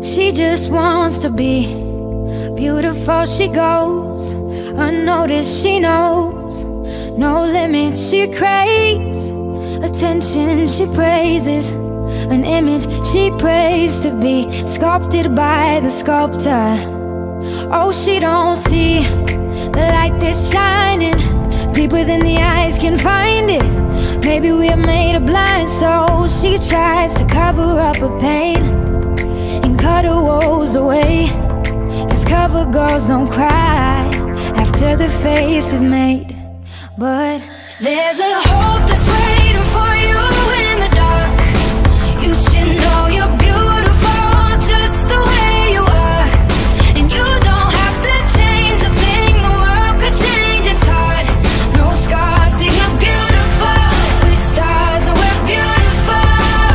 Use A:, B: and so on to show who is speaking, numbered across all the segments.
A: She just wants to be beautiful. She goes unnoticed. She knows no limits. She craves attention. She praises an image she prays to be sculpted by the sculptor. Oh, she don't see the light that's shining deeper than the eyes can find it. Maybe we're made of blind, so she tries to cover up her pain and cut her woes away. 'Cause cover girls don't cry after the face is made. But there's a hope that's waiting for you in the dark. You should know you're beautiful just the way you are. And you don't have to change a thing, the world could change its heart. No scars, see you're beautiful. We're stars and we're beautiful.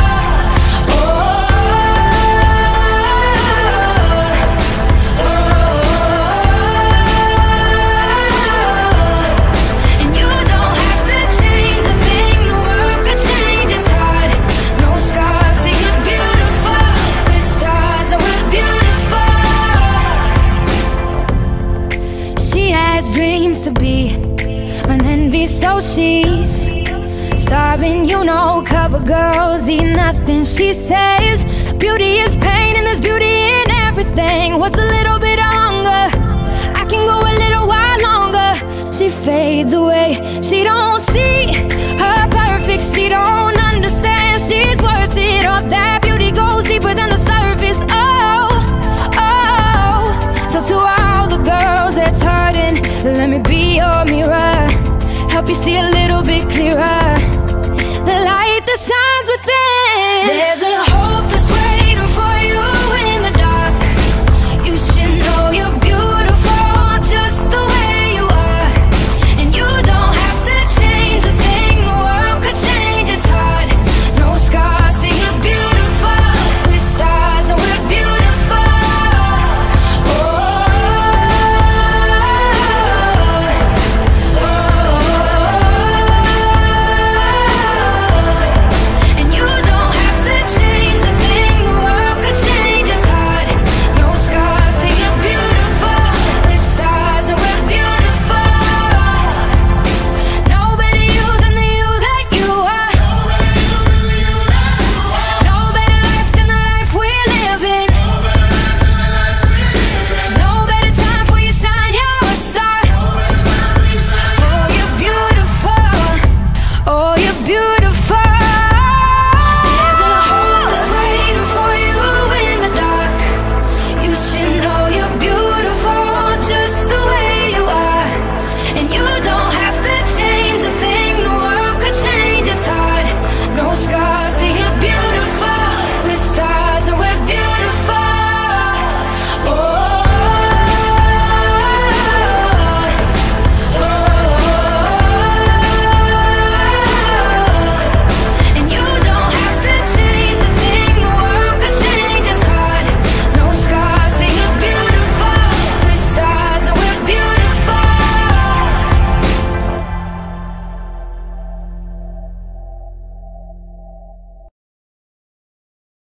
A: And you don't have to change a thing, the world could change its heart. No scars, see you're beautiful. We're stars and we're beautiful. She has dreams to be an envy, so she's starving. You know, cover girls eat nothing. She says beauty is pain and there's beauty in everything. What's a little bit of hunger? I can go a little while longer. She fades away. She don't see her perfect. She don't understand she's worth it. All that beauty goes deeper than the surface. Oh, oh. So to all the girls that's hurting, let me be your mirror, help you see a little bit clearer. The light that shines within